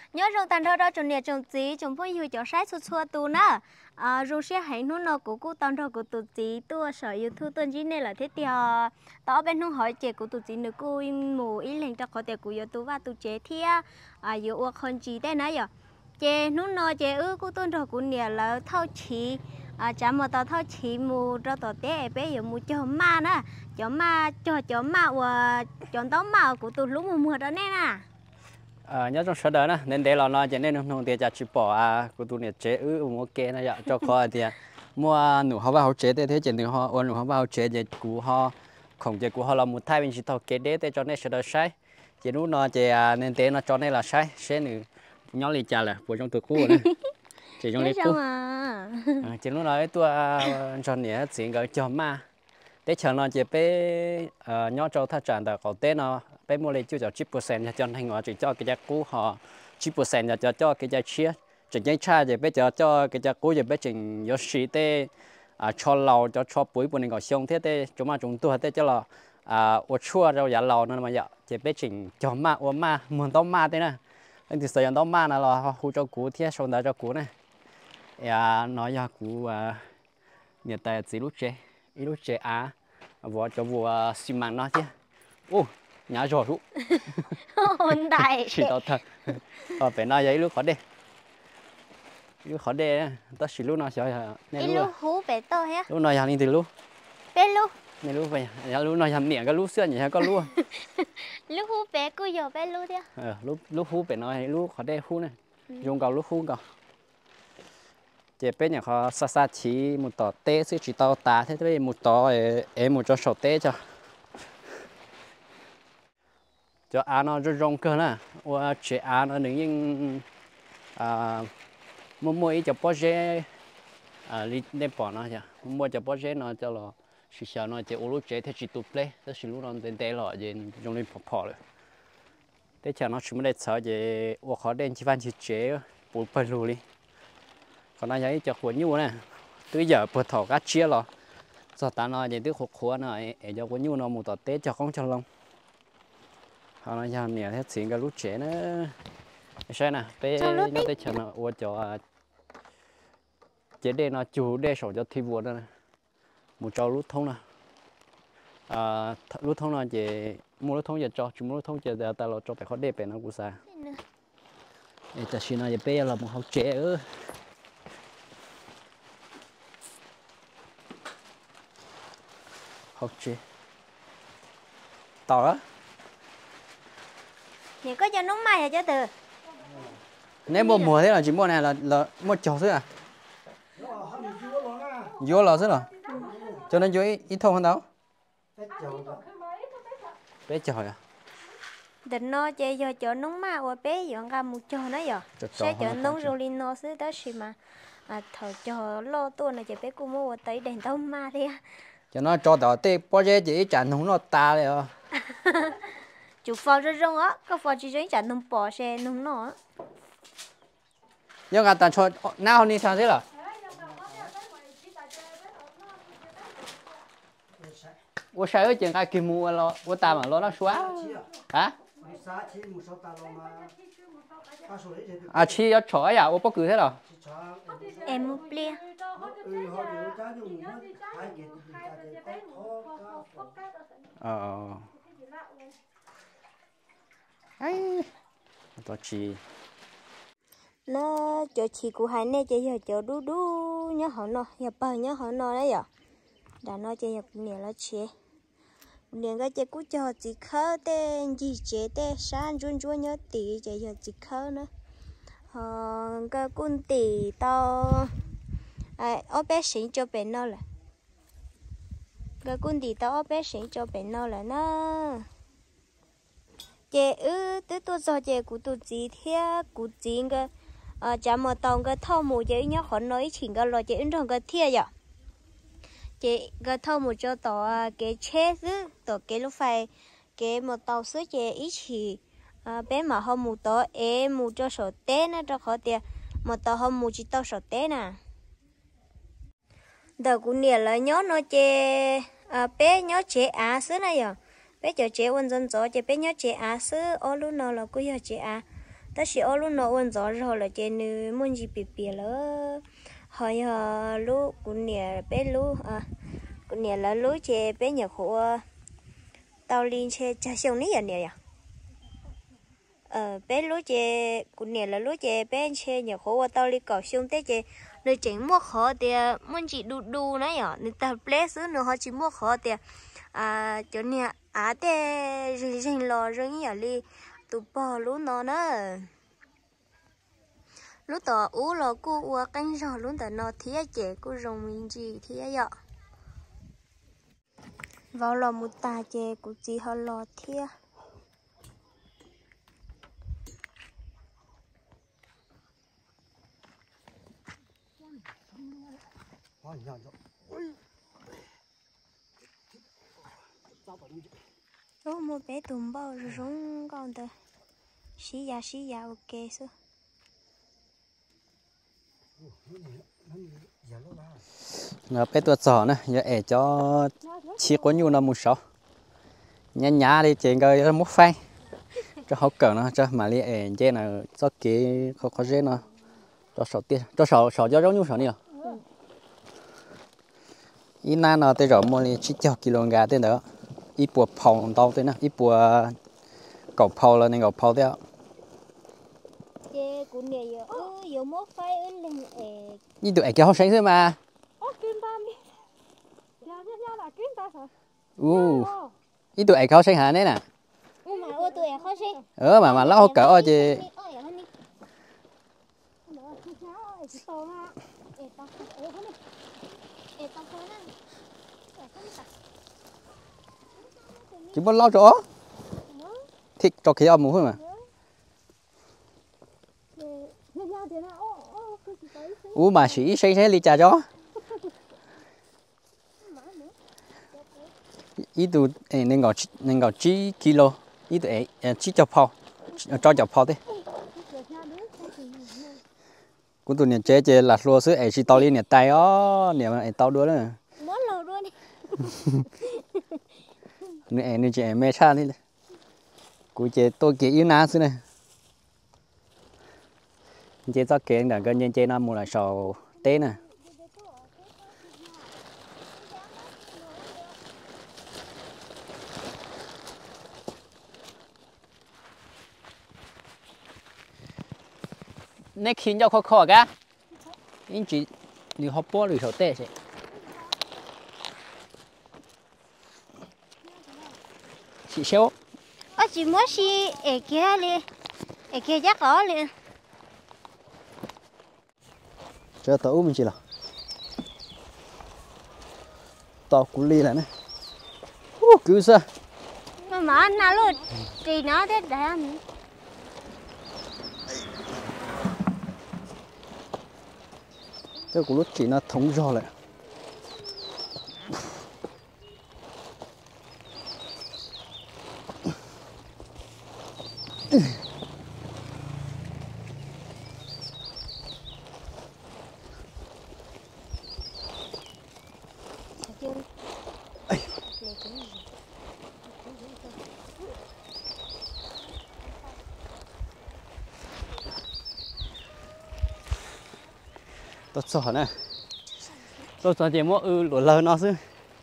nhớ trong tàn đó đó trong nhà trong gì trong phong yêu cho sai xua xua tu nè rồi sẽ hãy nó nó của cô tàn đó của tụi chị tôi sợ yêu thu tuần chỉ nên là thế thì tao bên nó hỏi chị của tụi chị nữa cô mù ý lên cho có thể của yêu tu và tụi chị thì yêu con chị đây nãy giờ chị nó chị cô tuần đó của nhà là thao chị chả mà tao thao chị mù cho tao té bé yêu mù cho ma nè cho ma và chọn tao ma của tụi lúc mùa đó nè nhớ trong số đó nè nên để nó cho nên nông tiền chả chỉ bỏ của tụi này chế mua kê nó cho khó thì mua nụ họ vào chế thế chỉ nụ họ nụ họ vào chế để cú họ không chế cú họ là một thay bên chỉ thao kê để cho nên số đó sai chỉ nụ nó chỉ nên thế nó cho nên là sai sẽ nụ nhóm lì chả là của trong tụi cũ này chỉ trong lì cũ chỉ nụ nói tôi cho này chuyện cái cho ma để chờ nó chỉ bé nhóm cho thắt chặt được có tên nó bé mua lấy chưa cho 10% cho thành họ chỉ cho cái giá cũ họ 10% cho cái giá chia chỉ cái cha thì bé cho cái giá cũ thì bé chỉnh có sĩ thế cho lầu cho bụi bọn này có xong thế thế chúng tôi thế cho là ở chua rồi giả lầu nên mà giờ chỉ bé chỉnh cho ma ở ma muốn tao ma thế nè anh thì sử dụng tao ma là hỗ cho cũ thế xong đó cho cũ này nói ra cũ nhiệt tài chỉ lúc chế vợ cho vợ xi măng nó chứ nhà rồi rú hôn đại chỉ tao thật phải nói vậy lúc khó đê ta chỉ lúc nào sợ này lúc hú bé to hết lúc nào hàng đi từ lúc bé lúc này lúc vậy lúc nào hàng miệng cái lúc xưa nhỉ có lúc lúc hú bé cứ giờ bé lúc đi lúc hú bé nói lúc khó đê hú này dùng cầu lúc hú cầu chế bé nhà họ xa chỉ một tỏ té chứ chỉ tao tá thế thôi một tỏ em một cho sầu té cho nó rất rong cơ nè và chế nó nếu như mua ít cho bao giờ lên bỏ nó chứ mua cho bao giờ nó cho là chỉ sợ nó chỉ ô lô chế thì chỉ tụt lên đó chỉ lúc nó đến té lọ gì trong lên bỏ rồi thế chờ nó chỉ mới để sợ gì ô khó đen chỉ van chỉ chế bụi bẩn luôn đi còn nó thấy cho cuốn nhu nè từ giờ bật thỏ cá chia rồi giờ ta nói gì từ khổ này để cho cuốn nhu nó một tờ tết cho không cho lông họ nói cho nè hết xịn cái lúa trẻ nữa xem nè bé nó tới chờ nó ô cho chế đây nó chủ đây sổ cho thi vua đó nè một cho lúa thông nè lúa thông là chỉ mua lúa thông giờ cho chúng lúa thông giờ ta lo cho phải khó đẹp nó cũng xa để ta xin nói bé là một học trẻ học trẻ tỏ á thì có cho nó mai à chứ từ nếu mua mùa thế là chỉ mua này là mua chó thôi à vô lò thế rồi cho nên vô ít thông hơn đâu bé chó à định nó chơi giờ cho nó mai và bé dọn ra một cho nó giờ sẽ cho nó rồi lên nó sẽ đó xí mà thở cho lo tôi này chỉ bé cô mua tới đèn tao ma đi cho nó cho tao tê bao giờ chỉ chẳng không nó ta rồi chủ phò rất rong á có phò chỉ chẳng nông bò xe nông nó nhưng mà ta cho nào đi sao thế là我晒了件，给木了，我打嘛了那耍，啊？去要炒呀，我不够的了。 em mua bia ai tôi chỉ nó cho chị của hai nè chị giờ cho đu đu nhớ họ nó giờ bờ nhớ họ nó đấy giờ đã nói chị giờ cũng nhiều là chị liền cái chị cũng cho chị khơi tên gì chị tên sáng run nhớ tỷ chị giờ chị khơi nữa cái con tỷ tao ở bé sinh cho bé nó là cái con tỷ tao ở bé sinh cho bé nó là nó chị tới tôi giờ chị của tôi gì thế của chị cái chả mà tao cái thau mù chị nhớ họ nói chuyện cái lo chị in trong cái thiệt vậy chị cái thau mù cho tao cái chết chứ tao cái lúc phải cái một tàu sữa chị ít chỉ bé mà hôm mù tao em mù cho sổ té nó cho khó tiền một tàu hôm mù chỉ tao sổ té nè đầu cũng nhiều là nhớ nó chị bé nhớ chị sữa này giờ bé cho chị quan dân gió chị bé nhớ chị sữa ô lúc nào là cứ giờ chị ta chỉ ở lúc nó ôn gió rồi là trên nữ muốn gì bị bịa lỡ hỏi lúc cũng nè bé lúc cũng nè là lúc chế bé nhà khổ tao lên chế cha xong nấy nè bé lúc chế cũng nè là lúc chế bé chế nhà khổ tao lên cầu xong thế chế nơi chính mua khó thì muốn chỉ đu đu nấy à nên tao bé xứ nữa họ chỉ mua khó thì chỗ nè thế rình lò rình nhà đi tụ bò lúc nó nữa lúc đó u là cô u canh rồi lúc đó nó thía trẻ cô rồng mình gì thía vậy vào lò một tà trẻ cô chỉ họ lò thía lúc một bé tụm bao rung con tờ xí ya ok số nó bé tua sò nè giờ ẻ cho chia có nhu nó một số nhá nhá đi trên cái mút phai cho hậu cỡ nó cho mà li ẻ trên là cho cái khó dễ nó cho sầu tiền cho sầu cho giống nhu sầu nè ít na nó tới rồi mua li chỉ cho kg gà tới nữa ít bùa phồng tao tới nè ít bùa cẩu phồng là nên cẩu phồng theo chế cũng này giờ mốt phải lên ít tụi cái học sinh thôi mà ít tụi cái học sinh hả đấy nè mà lâu cỡ chứ chỉ muốn lâu chỗ thích cho khí âm thôi mà mà sĩ xây đi trà chó ít tụ nên gọi chỉ kilo ít tụ chỉ cho phao thế cũng tụ nhiệt chế là lúa sữa chỉ tao đi nhiệt tay ó nhiệt mà tao đuối nữa nên chị mê cha đi cũng chế tôi kỹ yếu ná xí này chế cho kỹ là cái nhân chế nó mua là sầu té nè nãy khi nhau khó cả anh chị đi học bò đi học té chứ chị xéo chị muốn xí ở kia chắc có liền cho tao mình chỉ là tao cú ly này nè cứ sao mà anh nào luôn thì nó thế đấy anh cái cú lúc chỉ nó thống gió lại tôi sợ nè tôi sợ chỉ mua lúa lợn nó chứ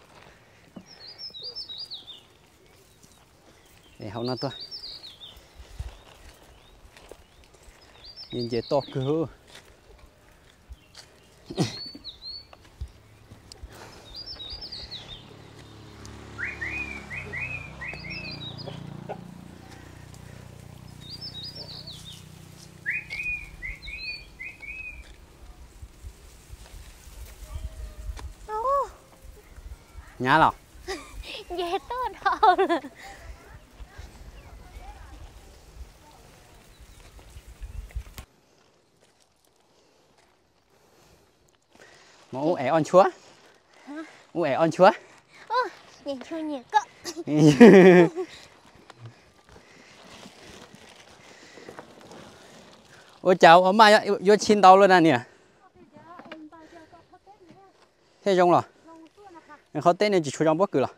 để không nó tôi nhìn chỉ to cứ nhá nào dễ tốt hơn mà u ẻ on chúa u ẻ on chúa nhìn chua nhỉ cỡ ôi chào ông mai vô chín tàu luôn nè thế giống rồi khó tên này chỉ cho trong bất cứ là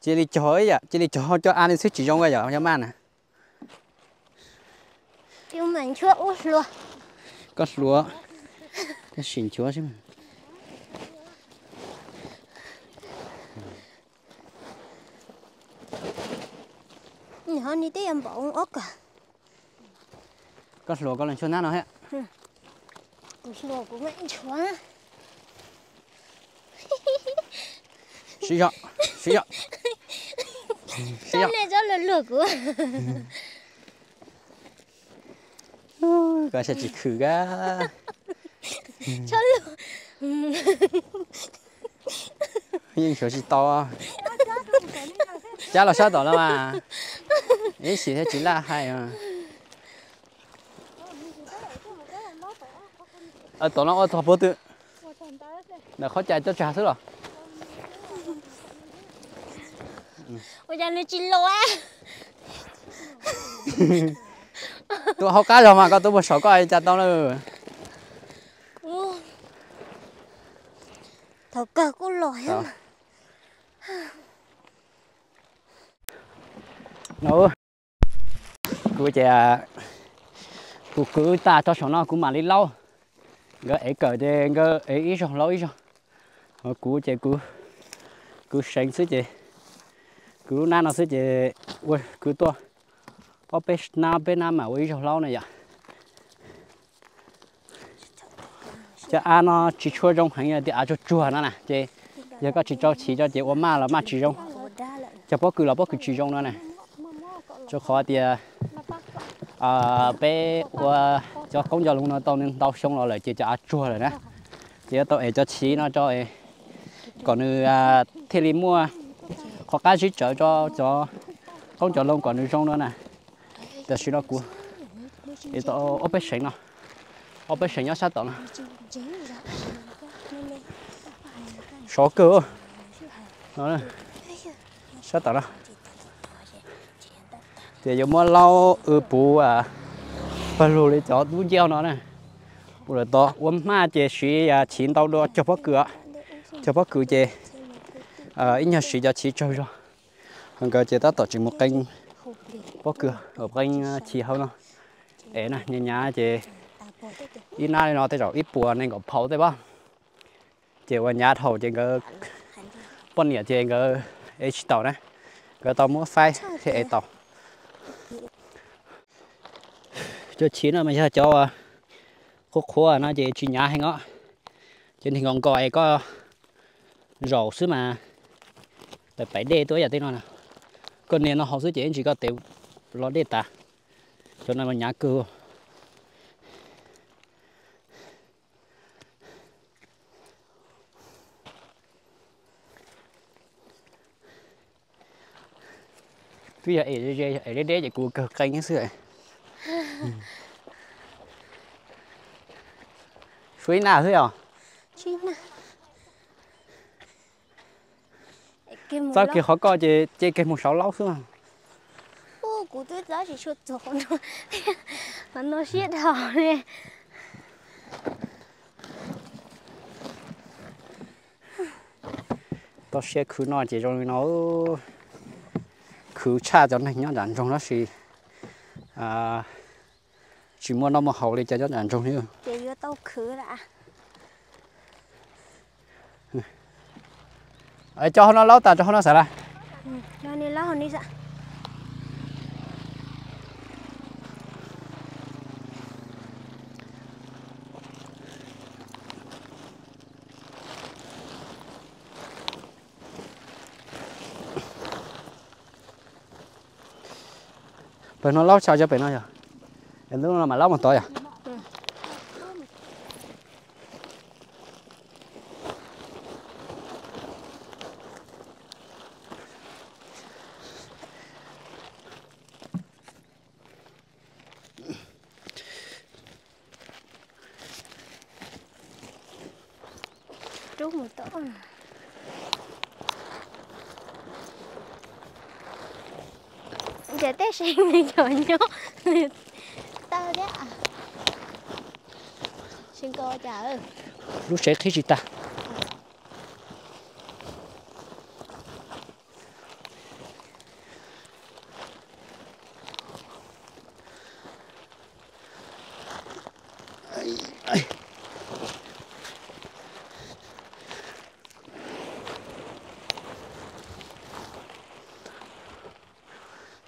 chỉ đi chó ấy à, chỉ đi chó cho ăn đi xích chỉ trong cái giờ cho man à. Tiêu mình chưa út luôn. Có lúa, cái xỉn chúa chứ mà. Nhỏ đi tới em bỏ ốc à. Có lúa có lần cho nát nó hết. Cũng lúa cũng mạnh chúa. Xí dọ, xí dọ. Sao này cho là lửa của. Cái sẽ chỉ khử ga. Cho lửa. Nhưng chỗ chỉ to. Cha là sao to lắm mà. Ý chỉ thế chỉ là hay mà. Tổ nó thọ bố tự. Là khó chạy cho trà thứ rồi. Ôi cha nó chỉ lúa. Tôi học cá rồi mà có tôi một số coi chặt tao nữa. Thật cả cô lòi á. Nó cứ chè cứ ta cho số nó cũng mà đi lâu. Cái ấy cỡ thì cái ấy ít rồi lâu ít rồi. Nó chè cứ sáng xí chè. Cứ nãy nó xí chè ui cứ to. Ở bên nam mà ít rồi lâu này vậy. Chả ăn nó chỉ chua trong hành thì ăn cho chua nó nè chè. Giờ có chỉ cho chè ốm mà là mà chỉ trong. Chả bó cứ chỉ trong nó này. Cho khó thì bé cho công giờ luôn nó tao nên tao xong rồi lại chỉ cho ăn chua rồi đó. Chỉ tao ấy cho chí nó cho ấy còn như thì đi mua khó cá chỉ chở cho không cho lông còn như trong đó nè. Để xí nó cua. Để tao ốp bếp sành nó. Ốp bếp sành nó sát tao nó. Số cơ. Nó nè. Sát tao nó. Thì giờ mua lau bù bà lù để cho đu dao nó nè. Rồi to uống ma chè xí chín tao đó cho bác cửa chè ít nhà xí cho chỉ chơi rồi. Còn cái chè ta tổ chức một kênh bác cửa ở kênh chỉ hơn nó. Ấy nè nhà chè ít na nó tới rồi ít bùa nên có pháo tới ba. Chè qua nhà thầu chè cái bọn nhà chè cái ấy tàu này. Cái tàu mua phai thì ấy tàu. Cho chín là mình cho khô nó chỉ chỉ nhá hay ngó trên hình ngon còi có rổ xứ mà tại phải đê tối giờ tên nó nè con này nó học xứ chỉ có tiểu lo đê ta cho nên mà nhá cưa bây giờ ở đây để cua cờ canh cái sữa suối nào thế à? Chín à. Sao kiểu họ coi chơi cái một sáu lâu xưa. Ô, cụ tôi giá chỉ chuột rồi nó xiết hở nè. Tao sẽ khử nó chỉ trong nó khử cha cho này nhá đàn trong nó xì chỉ mua nó mà hậu đi cho nó đàn trong nữa. Chỉ cho tao khử đã. Cho nó lâu ta cho nó xả ra. Nó đi lâu hơn đi dạ. Bên nó lâu sao cho bên nó rồi. Em lúc nó mà lâu một tối à? Trút một tổ. Giờ tết sinh này trời nhó. Tao đấy à. Xin cô chào ơi. Lúc sẽ thấy gì ta?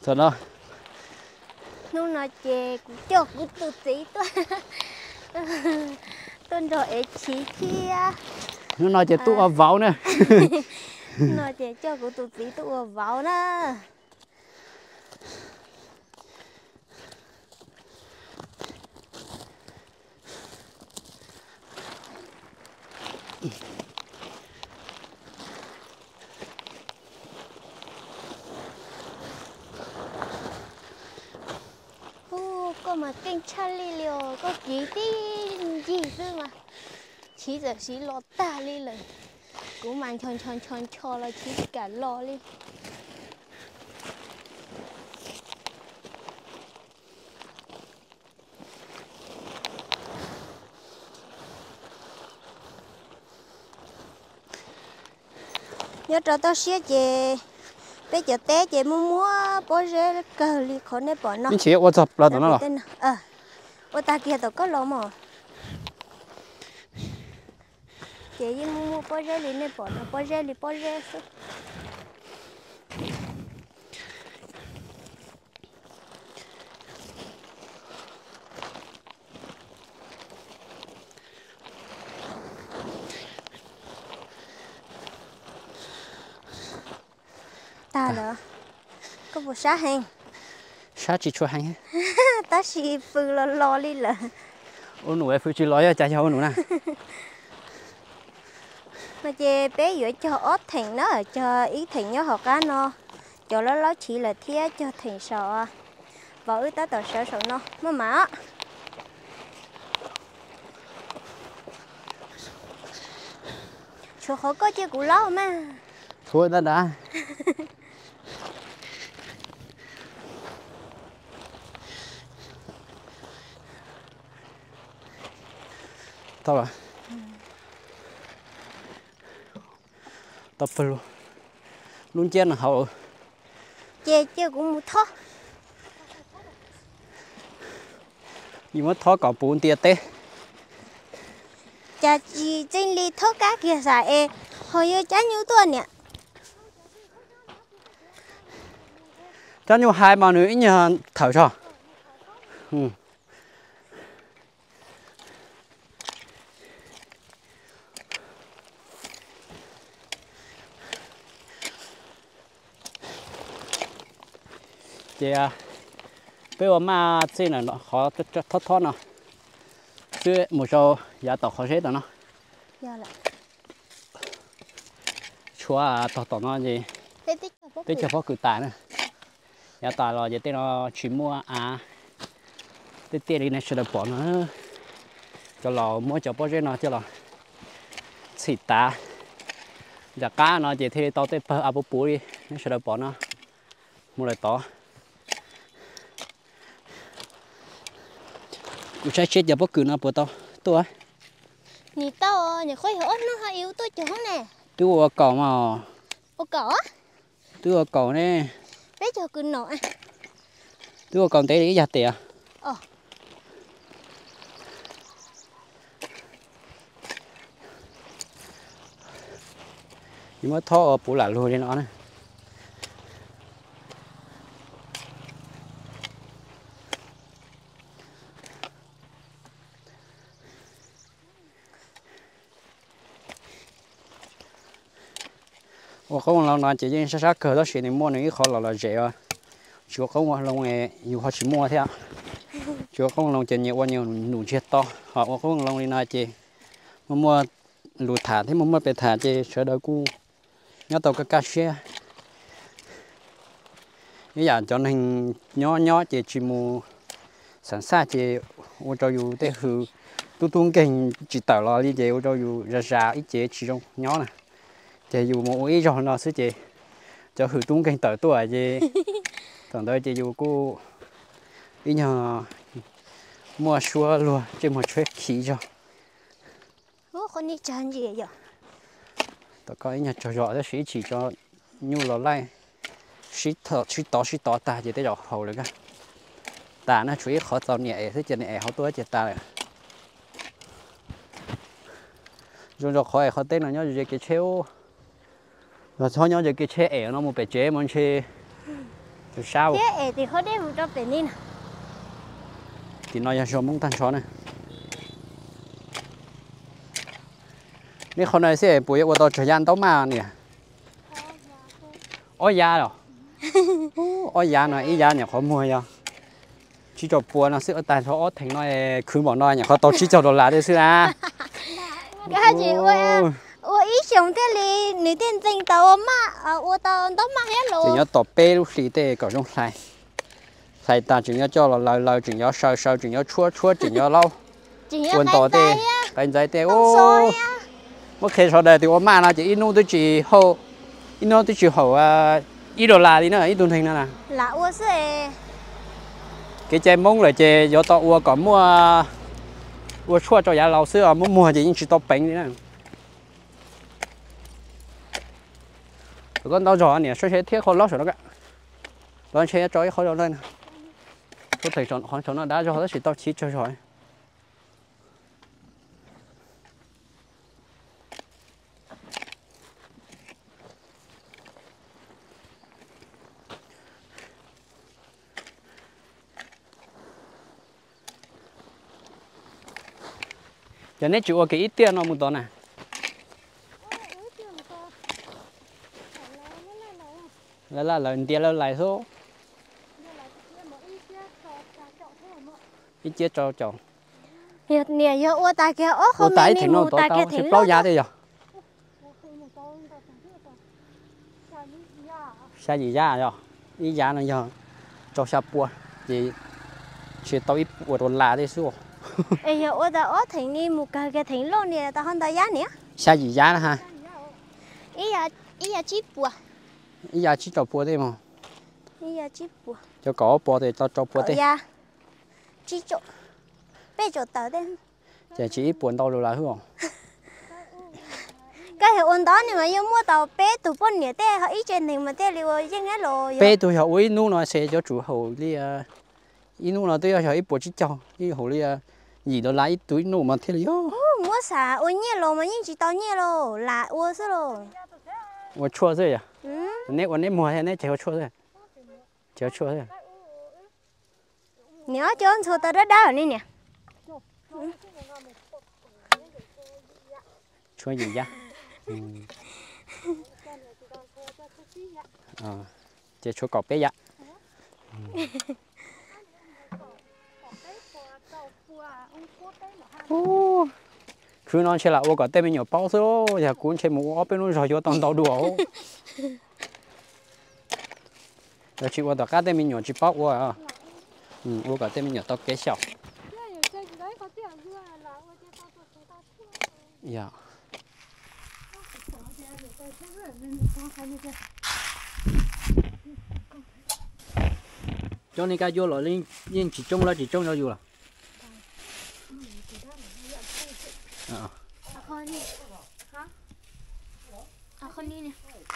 Thật đó. Lúc nó chè cũng cho cũng tự tí tôi rồi ấy chỉ kia. Nó nói chỉ tụ ở vào nè. Nó chè cho cũng tự tí tụ ở vào nè. Có mà kinh Charlie liều có gì gì chứ mà chỉ giờ chỉ lo ta điเลยcũng mang chọn cho là chỉ cả lo đi nhớ cho tao xía chị bây giờ té chị mua bỏ ra cờ li khó nên bỏ nó. Mình chỉ ô chập là tụi nó rồi. Ô ta kia tao có lo mà. Chị mua bỏ ra li nên bỏ nó bỏ ra số. Ta là có bộ sát hành. Sát chỉ cho hành. Ta chỉ phụ lo đi là. Ô nụ em phụ chỉ lo ya cha cháu nụ nè. Mà chị bé giữa cho ớt thành nó ở cho ý thành nhớ học cá nó cho nó chỉ là thiết cho thành sọ và ứ ta tờ sợ nó mà chỗ khó có chơi củ lâu mà thôi đã tao à tập luôn luôn chen là hậu chơi cũng một thó nhưng mà thó có bốn tia tê chả chỉ trên ly thó cá kia xài e hồi giờ chả nhiêu tuần nè chả nhiêu hai mà nữa nhờ thở cho chị à bây giờ mà trên là nó khó thoát nó chứ một số giá tàu khó chết đó nó chúa tàu nó gì tích cho phó cử tài nữa giá tài là giờ tên nó chỉ mua tích tiền đi này sẽ được bỏ nó cho lò mua cho bao nhiêu nó cho lò xịt ta giá cá nó chỉ thì tàu tết bơ bố đi nó sẽ được bỏ nó mua lại to tôi sẽ chết giờ bất cứ nó bữa tao tôi nè tao nhà khối hở nó hơi yếu tôi chứ không nè tôi ở cầu mà ô cỏ tôi ở cầu nè bé cho cứ nọ tôi ở cầu té đi giặt tiệt nhưng mà thọ ở bù lại luôn đi nó này không là nó chỉ riêng sát cờ đó chỉ nên mua những khó là dễ à chúa không là nghe nhiều họ chỉ mua theo chúa không là chỉ nhiều nụ chết to họ không là đi nói chỉ mua lụt thả thế mua bể thả chỉ sợ đỡ cu nhớ tàu cái cá xe như vậy cho nên nhỏ chỉ mua sẵn sàng chỉ ô cho dù thế hư tung kinh chỉ tàu lo đi chỉ ô cho dù ra ít chỉ trong nhỏ này chỉ dù một ít rồi nó sẽ chỉ cho hư tung kinh tàu tuổi chỉ thằng đó chỉ dù cô ít nhờ mua xua luôn chỉ một chút khí cho con đi chơi gì vậy tao có nhà trò đó chỉ cho nhu lò lai xí tỏ ta chỉ tới giờ hầu được cả ta nó chủ yếu khó tao nhẹ thế cho nên họ tôi chỉ ta này rồi khỏi họ tên là nhớ về cái chéo rồi thôi nhớ về cái chéo nó một bể chế món chế từ sao thế thì khó đem cho bên đi nè thì nói ra số mông tan số nàyนี่คนไหนเสียปุ๋ยว่าตัวจะยันโตมาเนี่ยอ้อยยาเหรออ้อยยาหน่อยอียาเนี่ยเขามัวยอ่ะชี้จบปัวนะซื้อแต่เขาอ้อถึงน้อยคืนบอกน้อยเนี่ยเขาโตชี้จบดอลลาร์ได้ซื้ออ่ะ cái gì ủa ý chồng thế li nữ tiên tinh tàu mà ủa tàu tàu mà hết chỉ luôn nhớ tổ bê lúc xí tê có trong sai sai ta chỉ nhớ cho là lời lời chỉ nhớ sờ sờ chỉ nhớ chua chua chỉ nhớ lâu quần tổ tê tay giấy tê ô mất khi sau đây thì ô mà nó chỉ inu tôi chỉ hậu inu tôi chỉ hậu ít đô la đi nữa ít tuần thành nữa nè là ủa sẽ cái chè mông là chè do tao ua có mua chua cho giá lâu xưa muốn mua chỉ chỉ tao bánh đi nè con tao giỏi nè số xe thiết không lót rồi đó cả con xe cho khó rồi nè tôi thấy chọn nó đã cho nó chỉ tao chỉ cho rồi cho nên chịu cái ít tiền nó một tuần này là lần tiền là lại số ít chia cho chồng nhiệt nhiệt yo ủa ta kia ủa không tại nên thì nó mua to ta kia tao thì sẽ bao giá đây rồi sao gì giá rồi ý giá nó giờ cho sao bùa gì chỉ tao ít bùa đồn là đây số ê yo ủa ta ủa thì ni mua cái kia thì luôn nè ta không ta giá nè sao gì giá nữa ha ý là chip bùa ý giá chỉ cho bùa đây mà ý là chip bùa cho có bùa thì tao cho bùa đây dạ chip chỗ bây giờ tao đây chỉ ít bùa tao được là hư không cái hiệu ôn đó nhưng mà yêu mua tàu bé tụ bốn nhỉ té họ ít trên thì mà té liều trên cái lò bé tôi học ấy nu nó sẽ cho chủ hậu đi ít nu nó tôi học ít bùa chỉ cho đi hậu đi gì đó lại túi nu mà thế là mua xả ôn nhẹ lò mà nhưng chỉ tao nhẹ lò là ua sơ lò 我错这呀，我那摸下那只错这，只错这， nhớ cho anh số tao đã đá ở đây nè 错gì呀？只错搞bé呀。cứ nói chơi là ô có tên mình nhiều bao số, giờ cuốn chơi một ốp bên nó rồi cho tao tao đùa. Giờ chị ô tao cá tên mình nhiều chỉ bao ô à, ô có tên mình nhiều tao kế sẹo. Dạ. Cho nên cái vô rồi lên chỉ trông là vô là. Con đi nè.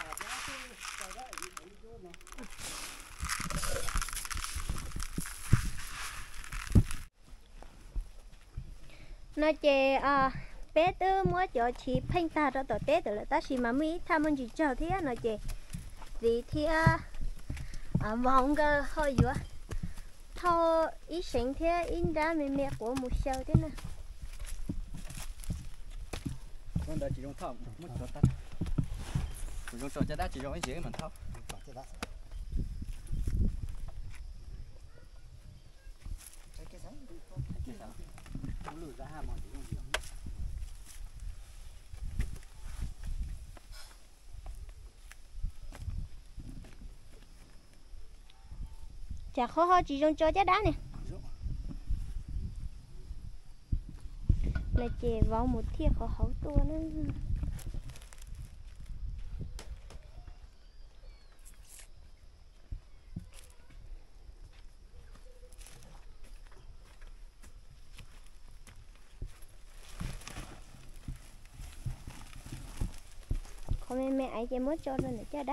Nó chè bé tư mua cho chị phanh ta cho tao té từ là ta chỉ mà mi tham ăn chị cho thế nó chè vì thì vòng cái hơi dữ thao ít sinh thế ít ra mẹ của một sao thế nè con đã chỉ dùng thao mất cho ta dùng cho đã chỉ dùng cái gì mà thao chả khó ho chỉ dùng cho trái đá nè là chè vào một thiệt khó hậu tua nữa con mẹ ấy chè mới cho lên để trái đá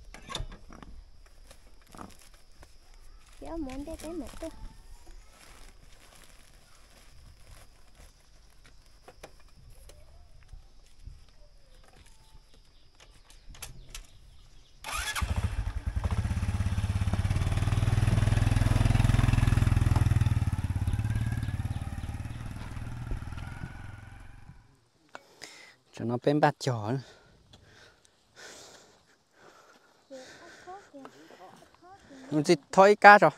muốn để cái mất cho nó bên bát chó nữa. Mình chỉ thôi cá rồi.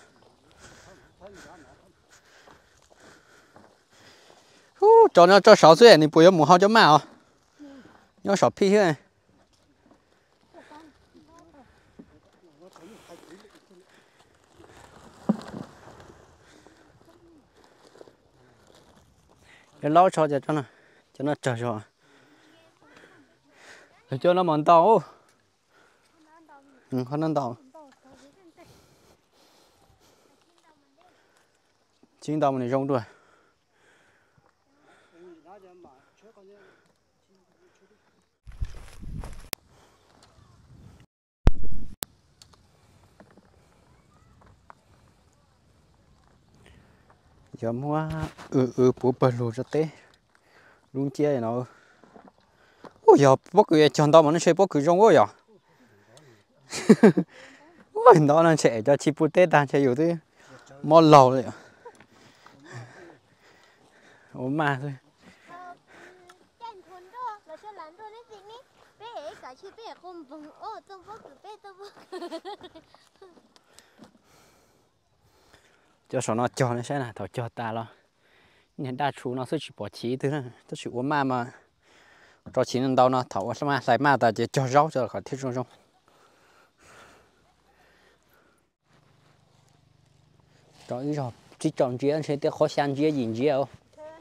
Cho nó cho 6岁，你不要母号就慢哦，要少屁些。cái lót cho nó chờ rồi, để cho nó mòn tàu, không ăn tàu, chính tàu mình rong đuôi. Giờ mua bố bờ lù cho té, luôn chia nó. Ôi giờ bố cứ chọn tàu mà nó chơi bố cứ rong ôi à. Ôi nó là chạy cho chi bút tết ta chạyอยู่ที่mò lầu đấy. Ốm mà thôi. Cho số nó cho nó sẽ là thầu cho ta lo. Nên đa số nó sẽ chỉ bỏ chí thứ này, nó chỉ ốm mà cho chí nên đâu nó thầu mà sai mà ta chỉ cho rau cho khỏi thiết rong rong. Cho ý rồi chỉ chọn chia sẽ tiếc khó khăn chia gì chia không.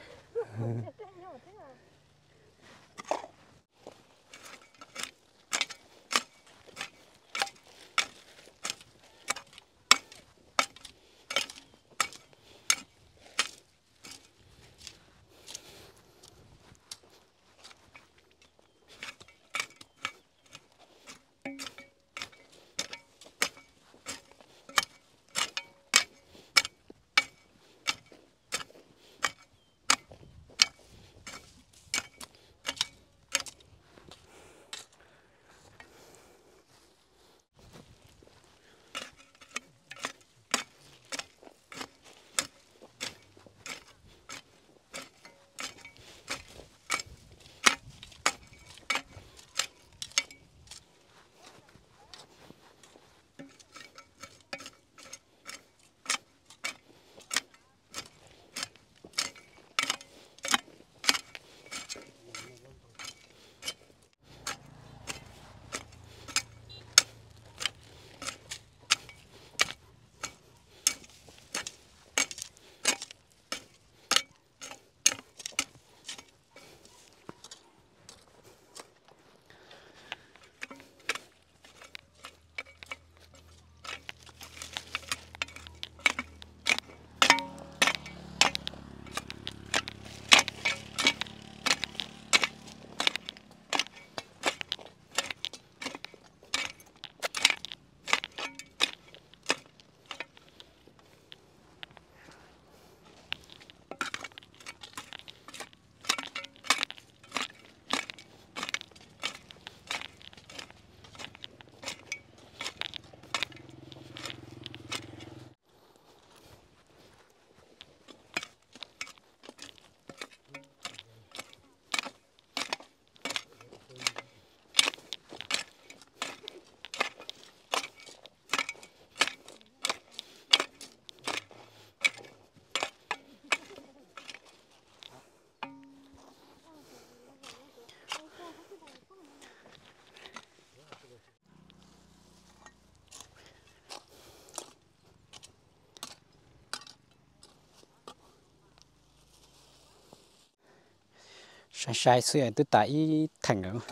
Sai xưa tôi tại thành rồi.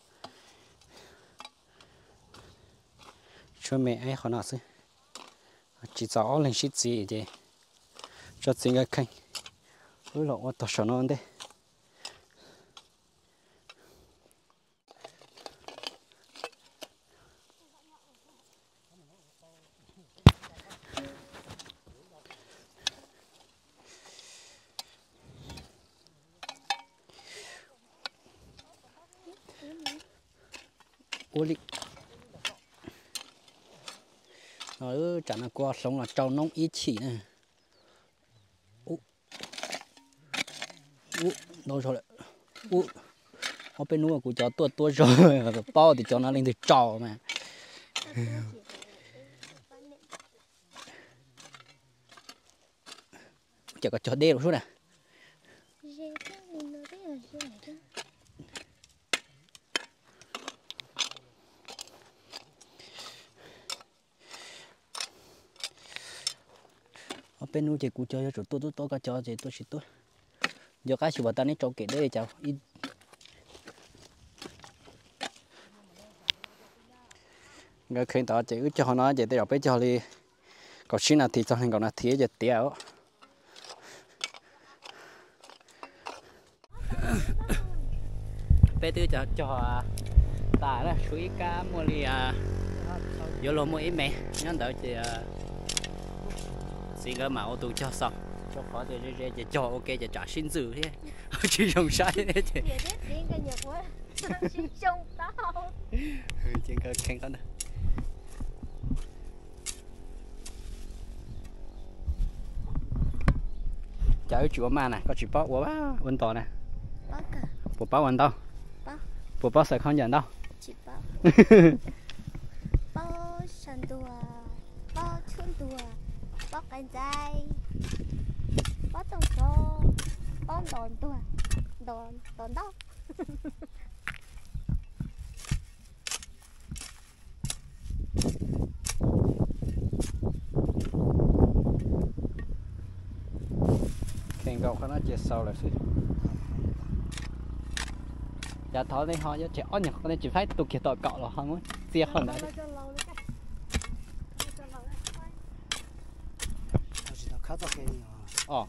Cho mẹ ấy họ nào xưa. Chỉ rõ lên shit gì vậy. Cho chính cái khanh. Ôi lộ tao sợ nó đây. Ôi nó chẳng là qua sống là trâu nông ít chỉ nè. Đâu rồi lại. ở bênนู้cũng cho tua rồi bao thì cho nó lên từ trò mà chỉ có cho đê một chút nè ở bênนู้chỉ cũng cho tôi có cho gì tôi chỉ tôi giờ cái sự bảo ta nên cho kỹ đấy cháu người khi đó chỉ cho nó chỉ để ở bên cho đi có xin là thì cho nên còn là thiệt giờ téo bé tư cho ta là suy cá mua đi vô lô mua ít mẹ nhớ đợi thì xin cái mạo tôi cho xong cho khó thì cho ok thì trả xin dự thế chỉ dùng sai thế chứ chỉ có khen con này cháu chủ mà này có chỉ bao quá vấn to này bộ bao vấn to bộ bao sẽ không nhận đâu chỉ bao bao sân tua bao chuồn tua bao cánh dây bao tông số bao đòn tua đòn đó khen gạo nó chỉ sau là gì giờ thọ này họ chỉ ăn nhỉ con chỉ phải tụt kia tọt cọ là không muốn tia hơn đấy ờ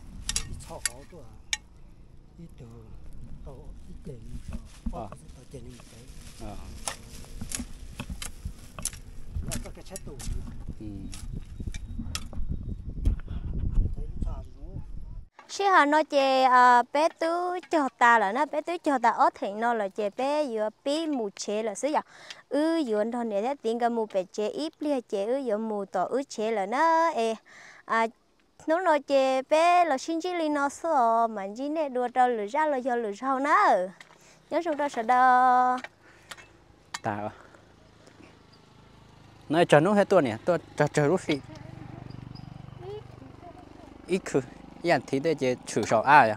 khi họ nói chè bé tứ cho ta là nó bé tứ cho ta ở thành nó là chè bé vừa bé mù chè là xứ giờ vừa thôi này thế tiền cái mù bé chè ít lia chè vừa mù tỏ chè là nó nó nói chè bé là xin chỉ li nó sợ mà chỉ này đua trâu lửa ra là cho lửa sau nó nhớ chúng ta sẽ đo ta nói cho nó hết tuần nè tôi cho lúc gì ít cứ yên thì để chế chủ sầu à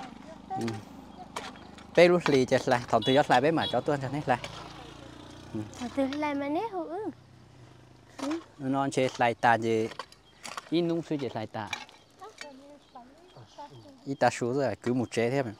bé lúc gì chế lại thằng thứ nhất lại bé mà cho tuần cho nên lại thằng thứ lại mà nét hữu non chế lại ta chế ít nung suy chế lại ta ít ta số rồi cứ một chế thế mà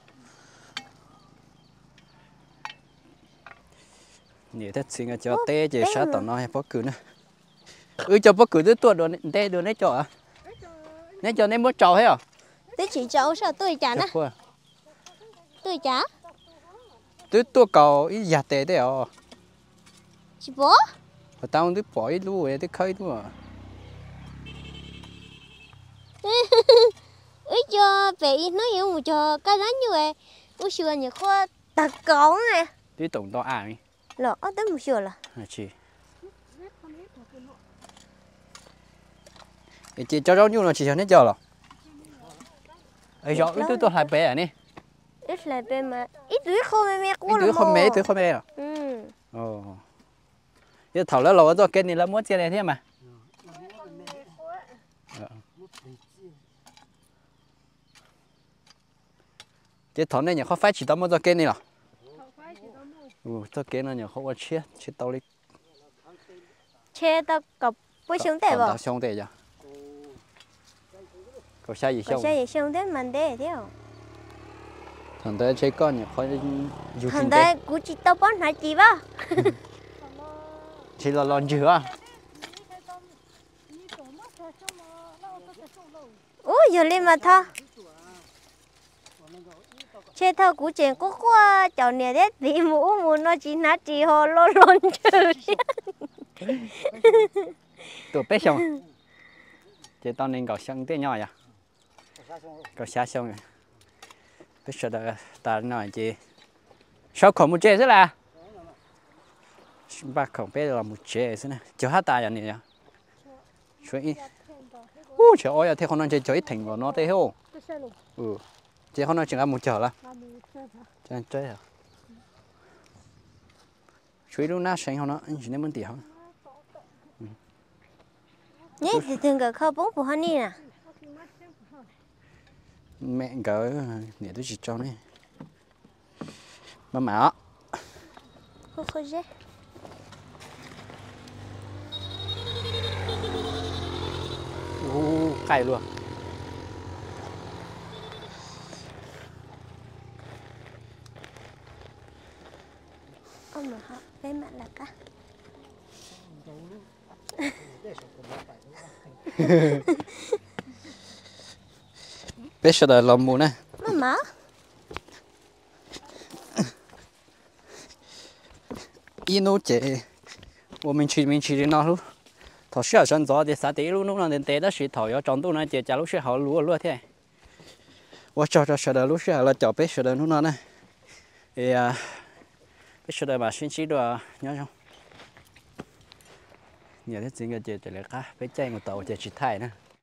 nhiều thế xin cho té chế sát tao nói bó cử nữa cho bó cử tới tuần rồi té đưa nấy cho à nấy cho nấy muốn trầu hết à tôi chỉ cháu sao tôi chả nè tôi chả tôi cầu ít giặt tệ đấy à chị bố tao tôi bỏ ít luôn để tôi khơi luôn à ấy cho vậy nó hiểu một cho cái đó như vậy tôi xưa nhiều khoa tật cống này tôi tổng to à mi lọ tới một xưa là chị chị cho rau nhu nó chỉ cho nó cho rồi ấy cho ít tôi hai bé à nè ít lại bé mà ít đứa không mẹ quá là đứa không mẹ à ồ giờ thầu lá lò cho cái này là muốn chơi này thế mà cái thằng này nhà khó phải chỉ tao mua cho cái này à cho cái này nhà khó quá chết tao đi chết tao cặp với xuống tệ vào xuống tệ giờ có sai gì không xuống thế mình để thế không thằng đấy chơi con nhà khó thằng đấy cũng chỉ tao bón hả chị ba chỉ là lon dừa à ủa giờ lên mà tha chơi thao cú chèn có qua chào nè đấy thì mũ nó chỉ nát chỉ hồ lon chơi tụi bé xong chỉ tao nên搞香店nhỏ呀搞虾xong rồi bây giờ ta nói gì sao không một chế thế là ba không biết là một chế thế này cho hát ta vậy nè chuyện trời ơi thế con nói chơi thỉnh vào nó thế không chỉ con nói chừng ăn một chở là chơi chơi à chui lúc nào sáng họ nó chỉ nên muốn tiền họ nhé thì thường cả khâu bún của hắn đi nè mẹ cỡ nè tôi chỉ cho này mà mẹ không không dễ cay luôn ông mà họ cái mặt là cá bây giờ là làm mù nè má 一弄这，我们去的那路，他需要上早的啥的路弄那得的是头要长度那这家路是好路天，我找着学的路是好了，找别学的路那呢，哎呀，别学的嘛，星期多你看，你这整个这来看，别再我到这去太呢。